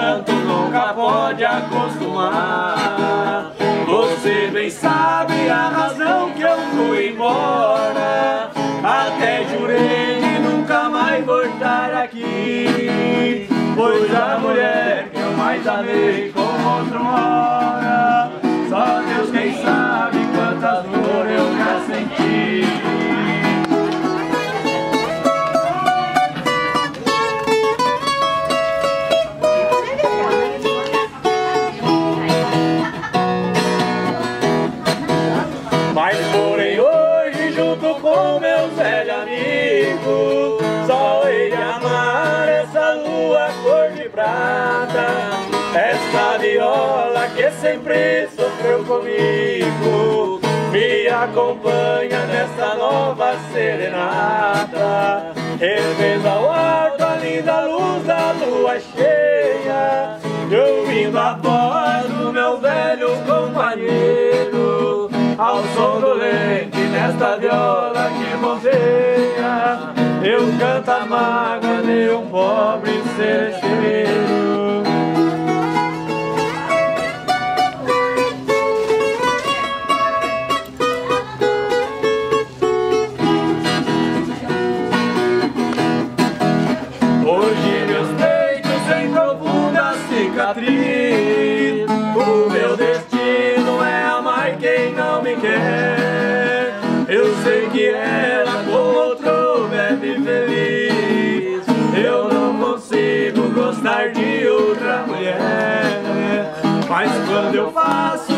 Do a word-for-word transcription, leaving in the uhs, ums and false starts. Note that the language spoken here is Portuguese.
encanto nunca pode acostumar. Você bem sabe a razão que eu fui embora, até jurei de nunca mais voltar aqui, pois a mulher que eu mais amei com outro mora. Só Deus quem sabe quantas dores eu já senti. Mas porém hoje, junto com meus velhos amigos, só hei de amar essa lua cor de prata, essa viola que sempre sofreu comigo, me acompanha nessa nova serenata. Revendo ao alto a linda luz da lua cheia, ouvindo a voz do meu velho companheiro, ao som dolente nesta viola que vozeia, eu canto a mágoa de um pobre seresteiro. Hoje meus peitos têm profunda cicatriz, o meu destino é amar quem não me quer. Eu sei que ela com outro vive feliz, eu não consigo gostar de outra mulher. Mas quando eu faço